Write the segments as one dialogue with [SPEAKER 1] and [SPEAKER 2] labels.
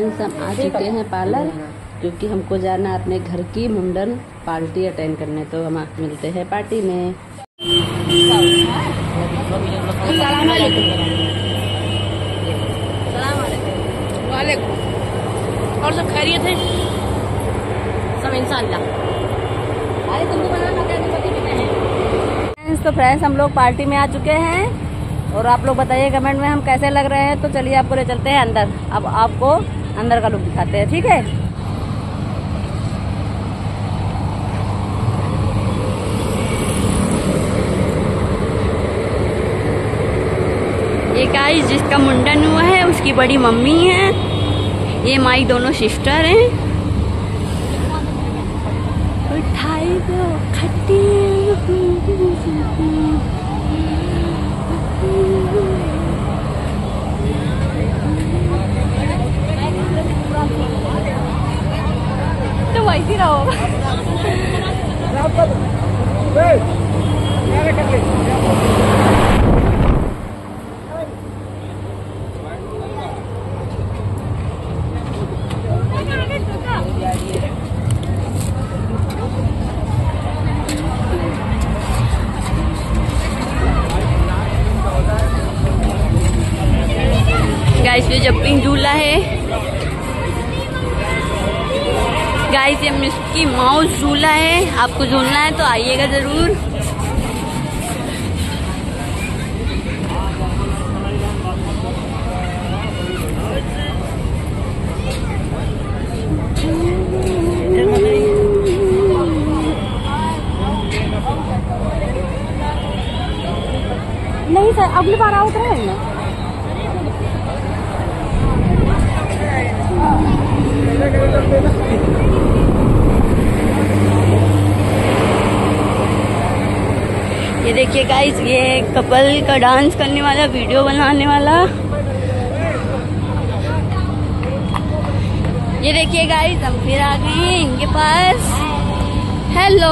[SPEAKER 1] Guys हम आ चुके हैं पार्लर, क्योंकि हमको जाना अपने घर की मुंडन पार्टी अटेंड करने। तो हम मिलते हैं पार्टी में।
[SPEAKER 2] और सब खैरियत है, सब इंशाअल्लाह।
[SPEAKER 1] तो फ्रेंड्स हम लोग पार्टी में आ चुके हैं और आप लोग बताइए कमेंट में हम कैसे लग रहे हैं। तो चलिए आपको ले चलते हैं अंदर। अब आपको अंदर का लुक दिखाते हैं, ठीक है। ये गाइस जिसका मुंडन हुआ है उसकी बड़ी मम्मी है, ये माई दोनों सिस्टर हैं। उठाई दो खट्टी तो वैसी रहो। गाइस ये जंपिंग झूला है, गाइस ये मिकी माउस झूला है। आपको झूलना है तो आइएगा जरूर। नहीं सर, अगली बार आउट रहे ना। ये देखिए गाइस, ये कपल का डांस करने वाला, वीडियो बनाने वाला। ये देखिए गाइस, हम फिर आ गए हैं इनके पास। हेलो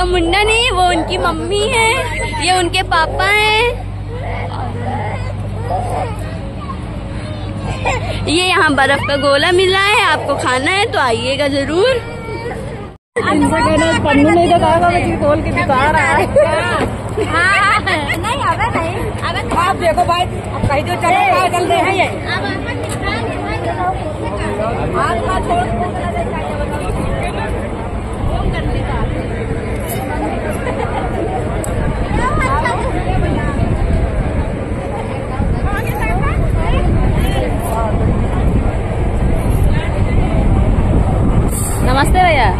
[SPEAKER 1] मुन्ना नहीं, वो उनकी मम्मी है, ये उनके पापा हैं। ये यहाँ बर्फ का गोला मिला है, आपको खाना है तो आइएगा जरूर।
[SPEAKER 2] इनसे कहना पन्नू नहीं बताएगा, मैं खोल के दिखा रहा है।
[SPEAKER 1] नहीं अबे नहीं,
[SPEAKER 2] आप देखो भाई, अब कहीं तो चलो चल रहे हैं ये।
[SPEAKER 1] नमस्ते भैया।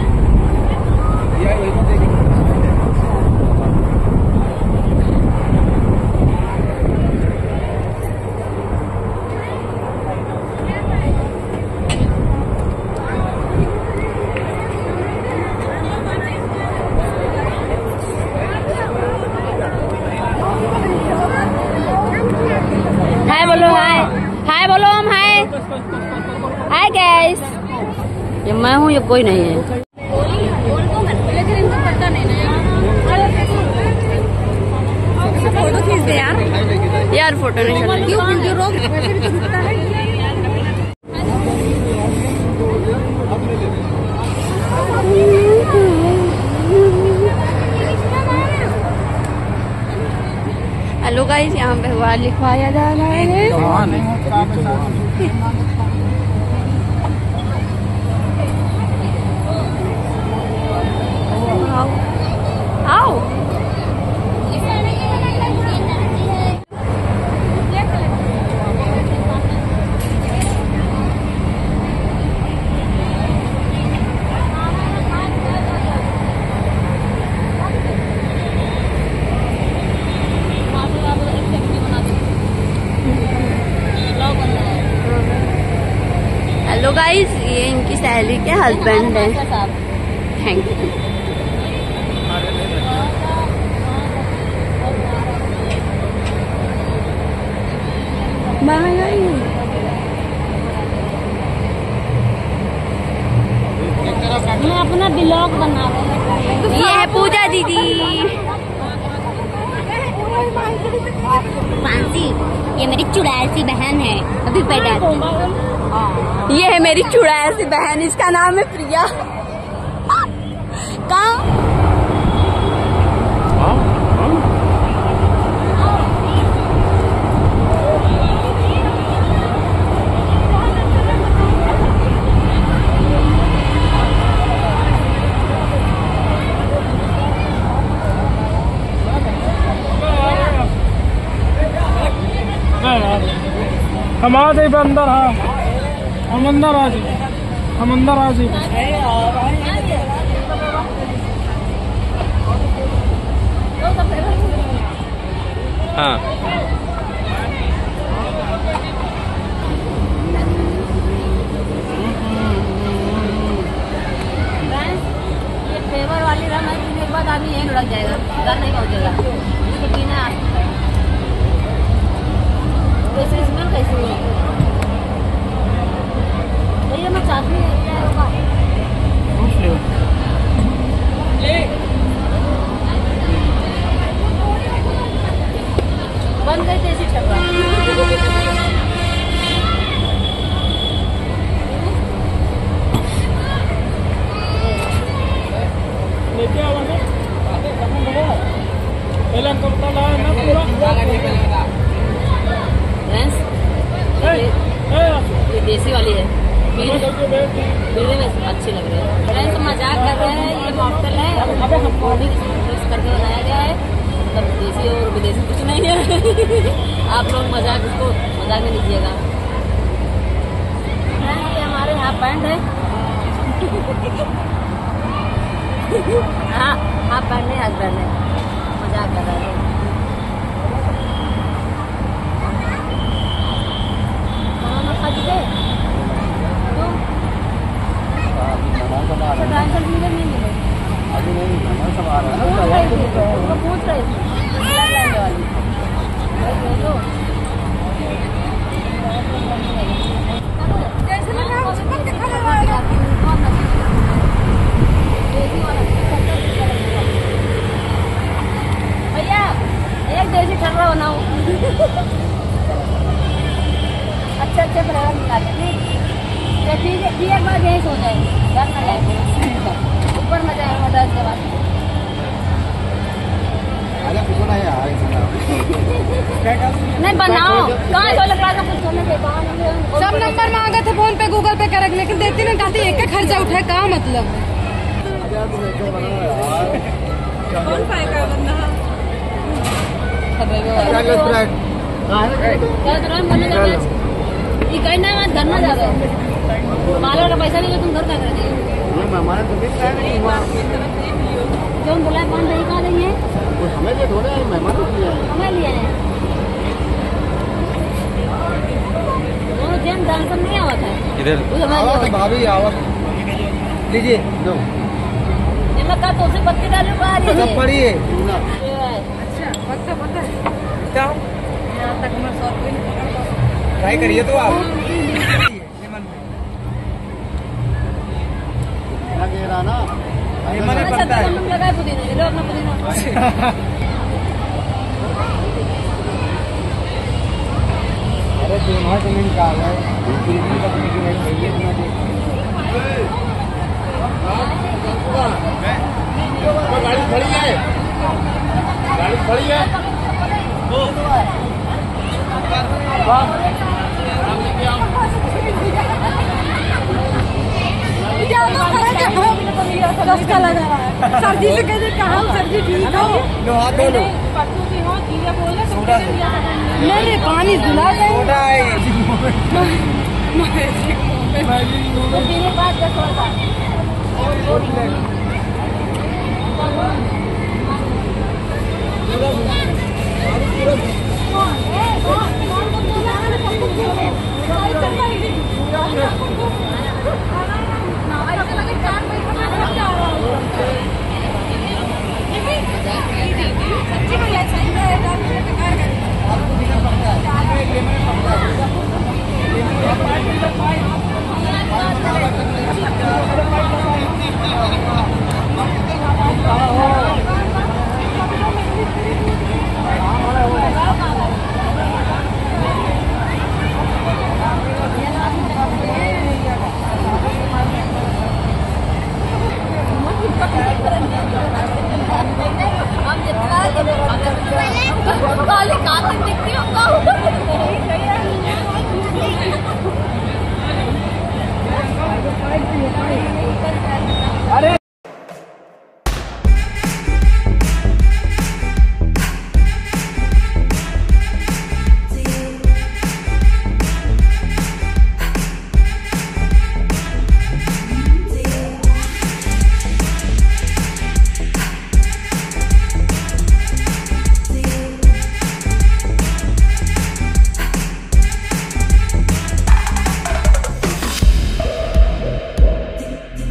[SPEAKER 1] हाय बोलो, हाय हाय बोलो, हम हाय हाय गाइस। ये मैं हूँ, ये कोई नहीं है। लेकिन इनको पता नहीं ना फोटो खींच दे यार फोटो नहीं चल रही। क्यों रोक हेलो गाइस, यहाँ पे हुआ लिखवाया जा रहा है। आओ हेलो गाइस, ये इनकी सहेली के हस्बैंड है। Thank you.
[SPEAKER 2] मैं अपना ब्लॉग बना रही हूँ।
[SPEAKER 1] ये है पूजा दीदी।
[SPEAKER 3] मानसी, ये मेरी चुड़ैल सी बहन है, अभी पैदा।
[SPEAKER 1] ये है मेरी चुड़ैल सी बहन, इसका नाम है प्रिया। कहाँ
[SPEAKER 4] हम आ जाए अंदर। हाँ हम अंदर आ जाए, हम अंदर आ जाए। हाँ
[SPEAKER 1] ये फ्लेवर वाली रम है, पीने के बाद आदमी यहीं लुढ़क जाएगा, घर नहीं पहुँचेगा। इसको पीना है। कैसे स्मेल कैसे है? भैया मैं चाहती हूँ क्या होगा? बंद कर कैसे चल रहा है?
[SPEAKER 4] लेके आवांगे पहले कपड़ा लाया ना पूरा।
[SPEAKER 1] ये देसी वाली है, पीने में अच्छी लग रही है। फ्रेंड्स मजाक कर रहे हैं, ये मॉकटेल है, मॉर्निंग मिक्स करके बनाया गया है, मतलब देसी और विदेशी कुछ नहीं है। आप लोग मजाक इसको मजाक में लीजिएगा। ये हमारे हाफ पैंट है। हाँ हाफ पैंट नहीं, हस्बैंड है, मजाक कर रहा है।
[SPEAKER 4] अभी नहीं सब आ रहा है।
[SPEAKER 1] पूछ रहे थे ठीक है, एक बार यही सो जाए, घर में जाए, ऊपर में जाए मदद के बाद। नहीं बनाओ, कहाँ सोलह क्लास में कुछ सोने के
[SPEAKER 2] सब नंबर मांगा थे फोन पे गूगल पे कर, लेकिन देती नहीं, कहती एक का खर्चा उठाए, का मतलब कौन पाएगा बंदा।
[SPEAKER 1] ये कहीं ना मत घर ना जा रहे, माला का पैसा नहीं, तुम घर का कर दिए। क्यों बुलाए, कौन दही कहाँ रही है?
[SPEAKER 5] हमें लिए थोड़े मेहमान
[SPEAKER 1] हमें लिए हैं। दोनों जेम डांसर नहीं आवा था
[SPEAKER 5] इधर भाभी आओ लीजिए दो
[SPEAKER 1] मैं कहा तो उसे पत्ती डालू का आ रही है
[SPEAKER 5] पढ़िए।
[SPEAKER 2] अच्छा पता क्या यहाँ तक मैं 100 रुपये नहीं
[SPEAKER 5] ट्राई करिए तो आप लगे ना
[SPEAKER 1] अच्छा तो तुम लगाए पुदीना, लो अपना पुदीना।
[SPEAKER 5] अरे दोनों से निकाल है अपने की नहीं चाहिए गाड़ी खड़ी है, गाड़ी खड़ी है।
[SPEAKER 2] रस्ता लगा रहा है, सर्दी से कहते कहा सर्दी ठीक हो, नहीं पानी धुला जाए।
[SPEAKER 1] मेरे पास 10
[SPEAKER 6] Ding, ding.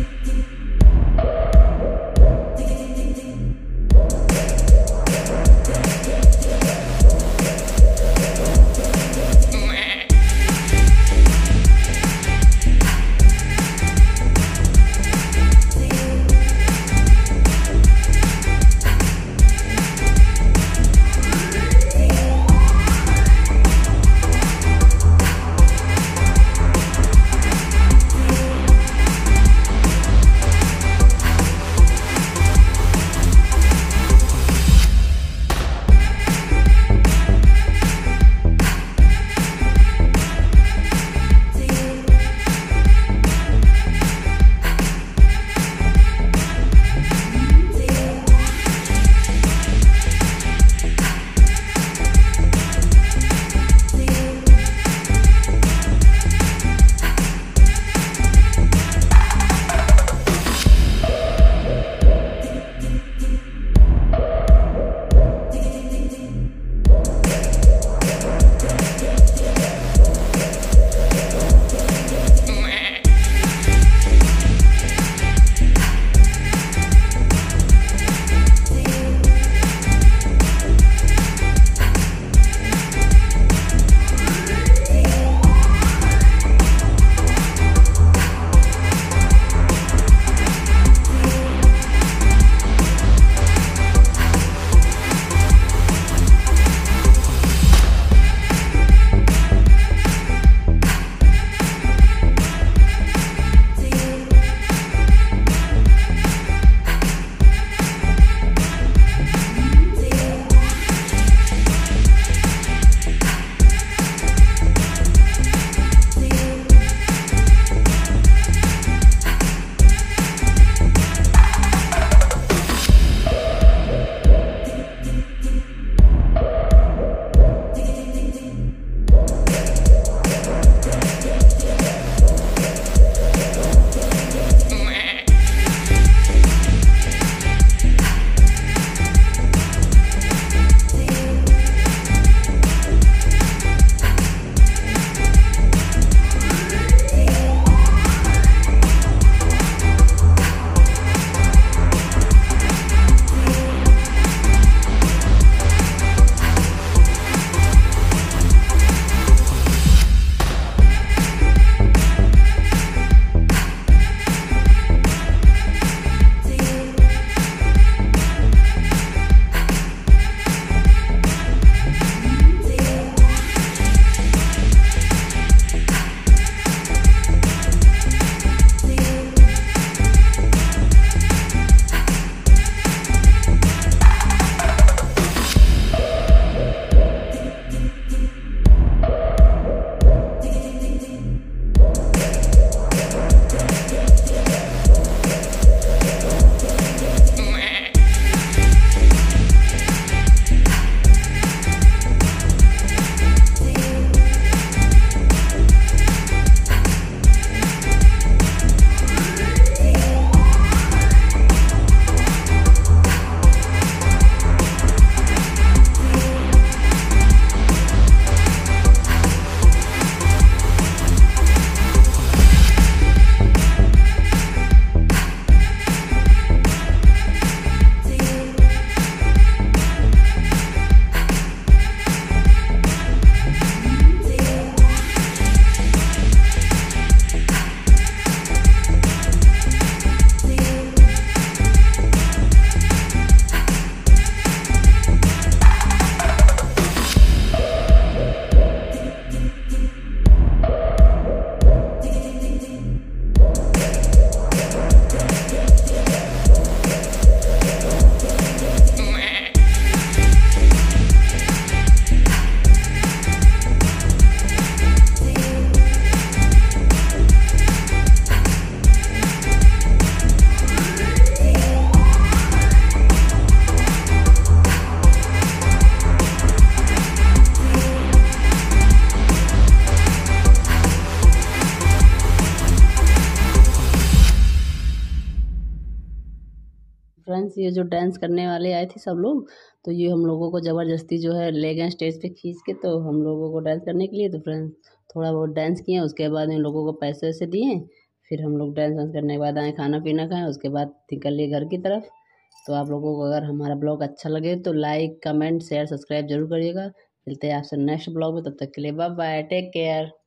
[SPEAKER 1] फ्रेंड्स ये जो डांस करने वाले आए थे सब लोग, तो ये हम लोगों को ज़बरदस्ती जो है ले गए स्टेज पे खींच के, तो हम लोगों को डांस करने के लिए। तो फ्रेंड्स थोड़ा बहुत डांस किए, उसके बाद इन लोगों को पैसे वैसे दिए, फिर हम लोग डांस वांस करने के बाद आए खाना पीना खाएं, उसके बाद निकल लिए घर की तरफ। तो आप लोगों को अगर हमारा ब्लॉग अच्छा लगे तो लाइक कमेंट शेयर सब्सक्राइब जरूर करिएगा। मिलते हैं आपसे नेक्स्ट ब्लॉग में, तब तक के लिए बाय बाय, टेक केयर।